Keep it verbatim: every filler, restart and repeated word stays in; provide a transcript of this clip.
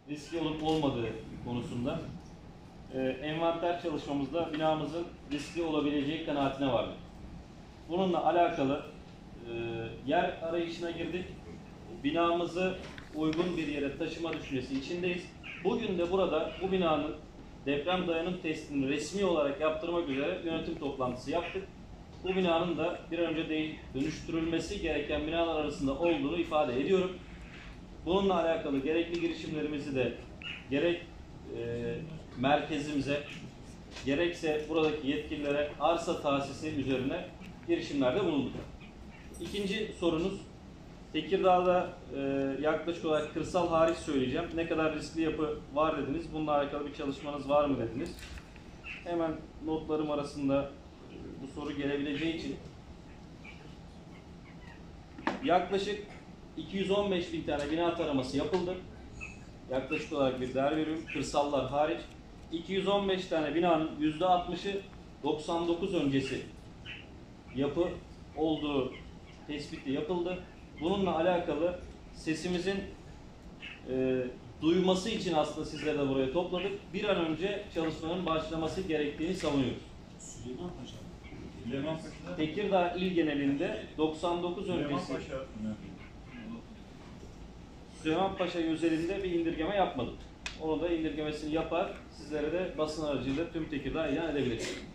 riskli olup olmadığı konusunda e, envanter çalışmamızda binamızın riskli olabileceği kanaatine vardık. Bununla alakalı e, yer arayışına girdik. Binamızı uygun bir yere taşıma düşüncesi içindeyiz. Bugün de burada bu binanın deprem dayanım testini resmi olarak yaptırmak üzere yönetim toplantısı yaptık. Bu binanın da bir an önce dönüştürülmesi gereken binalar arasında olduğunu ifade ediyorum. Bununla alakalı gerekli girişimlerimizi de gerek e, merkezimize gerekse buradaki yetkililere arsa tahsisi üzerine girişimlerde bulunduk. İkinci sorunuz, Tekirdağ'da e, yaklaşık olarak kırsal hariç söyleyeceğim. Ne kadar riskli yapı var dediniz. Bununla alakalı bir çalışmanız var mı dediniz. Hemen notlarım arasında bu soru gelebileceği için yaklaşık iki yüz on beş bin tane bina taraması yapıldı. Yaklaşık olarak bir değer veriyorum. Kırsallar hariç. iki yüz on beş tane binanın yüzde altmışı doksan dokuz öncesi yapı olduğu tespiti yapıldı. Bununla alakalı sesimizin e, duyması için aslında sizleri de buraya topladık. Bir an önce çalışmanın başlaması gerektiğini savunuyoruz. Süleyman Paşa. Süleyman Paşa. Tekirdağ il genelinde doksan dokuz öncesi Süleyman Paşa özelinde bir indirgeme yapmadık. Onu da indirgemesini yapar, sizlere de basın aracılığıyla tüm Tekirdağ ilan edebiliriz.